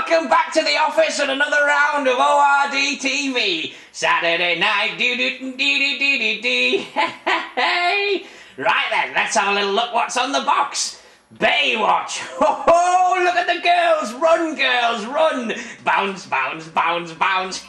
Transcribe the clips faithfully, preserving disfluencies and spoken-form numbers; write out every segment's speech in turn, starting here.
welcome back to the office and another round of O R D T V. Saturday night, do do do do do do do. Hey, right then, let's have a little look what's on the box. Baywatch. Oh, look at the girls. Run, girls, run. Bounce, bounce, bounce, bounce.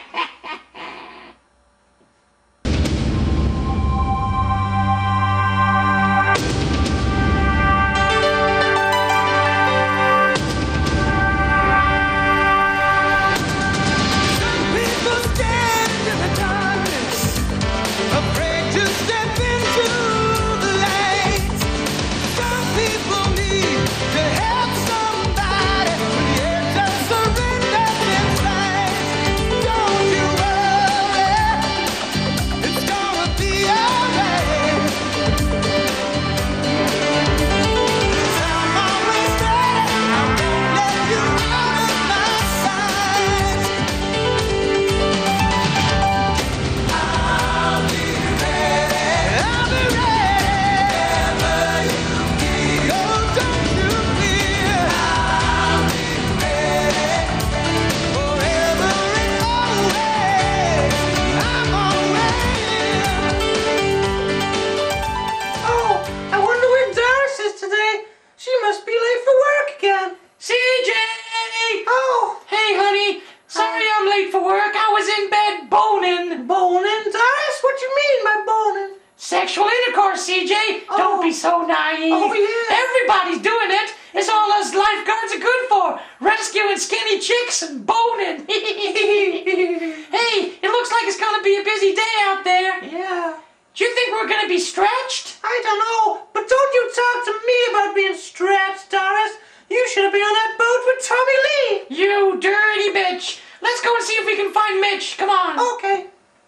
Sexual intercourse, C J. Oh. Don't be so naive. Oh, yeah. Everybody's doing it. It's all us lifeguards are good for. Rescuing skinny chicks and boning. Hey, it looks like it's going to be a busy day out there. Yeah. Do you think we're going to be stretched? I don't know, but don't you talk to me about being stretched, Doris. You should have been on that boat with Tommy Lee. You dirty bitch. Let's go and see if we can find Mitch. Come on. Okay.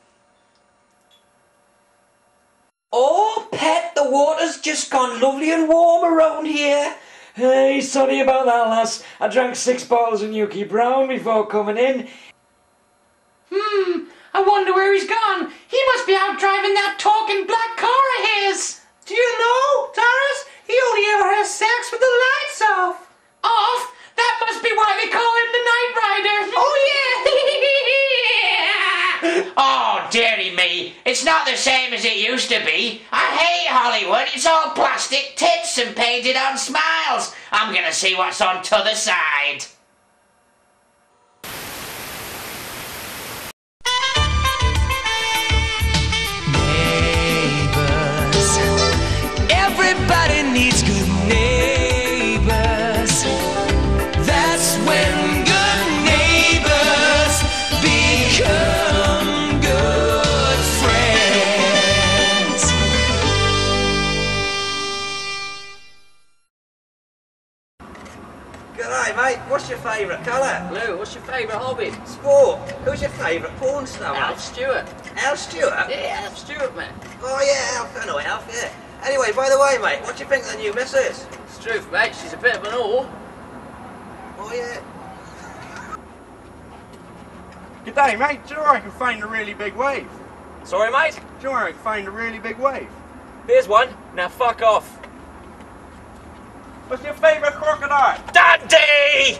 Oh, pet, the water's just gone lovely and warm around here. Hey, sorry about that, lass. I drank six bottles of Nuki Brown before coming in. Hmm, I wonder where he's gone. He must be out driving that talking black car of his. Do you know, Doris, he only ever has sex with the lights off. Off? That must be why they call him the Night Rider. Oh, yeah. Oh, dearie me. It's not the same as it used to be. I hate Hollywood. It's all plastic tits and painted on smiles. I'm gonna see what's on t'other side. Neighbors. Everybody needs good neighbors. That's when good neighbors become good friends. G'day, mate. What's your favourite colour? Lou, what's your favourite hobby? Sport. Who's your favourite porn star, Alf mate? Stewart. Al Stewart? Yeah, Alf Stewart, man. Oh, yeah, Alf. I know Alf, yeah. Anyway, by the way, mate, what do you think of the new missus? It's truth, mate. She's a bit of an all. Oh, yeah. G'day, mate. Do you know where I can find a really big wave? Sorry, mate. Do you know where I can find a really big wave? Here's one. Now fuck off. What's your favourite crocodile? Dundee!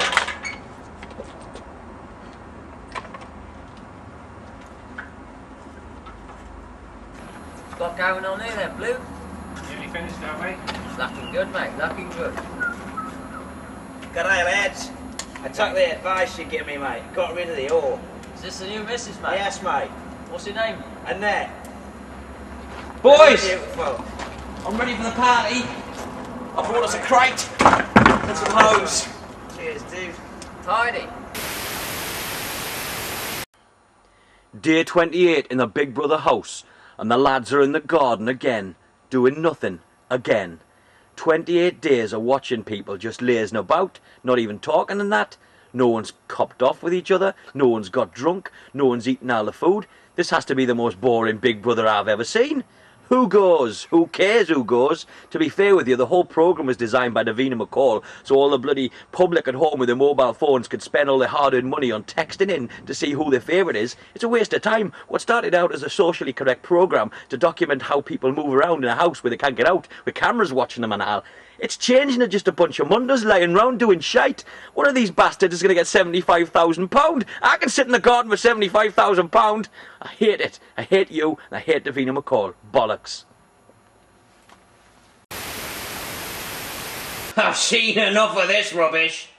What's going on here then, Blue? Nearly finished now, mate. It's looking good, mate. Looking good. G'day, lads. I took the advice you give me, mate. Got rid of the ore. Is this the new missus, mate? Yes, mate. What's your name? Annette. Boys, Beautiful. I'm ready for the party. I brought us a crate and some hose. Cheers, dude. Tidy. Day twenty-eight in the Big Brother house, and the lads are in the garden again, doing nothing again. twenty-eight days of watching people just lazing about, not even talking and that. No one's copped off with each other, no one's got drunk, no one's eaten all the food. This has to be the most boring Big Brother I've ever seen. Who goes? Who cares who goes? To be fair with you, the whole programme was designed by Davina McCall, so all the bloody public at home with their mobile phones could spend all their hard-earned money on texting in to see who their favourite is. It's a waste of time. What started out as a socially correct programme to document how people move around in a house where they can't get out, with cameras watching them and all, It's changing to just a bunch of mundas lying round doing shite. One of these bastards is going to get seventy-five thousand pounds. I can sit in the garden for seventy-five thousand pounds. I hate it. I hate you, and I hate Davina McCall. Bollocks. I've seen enough of this rubbish.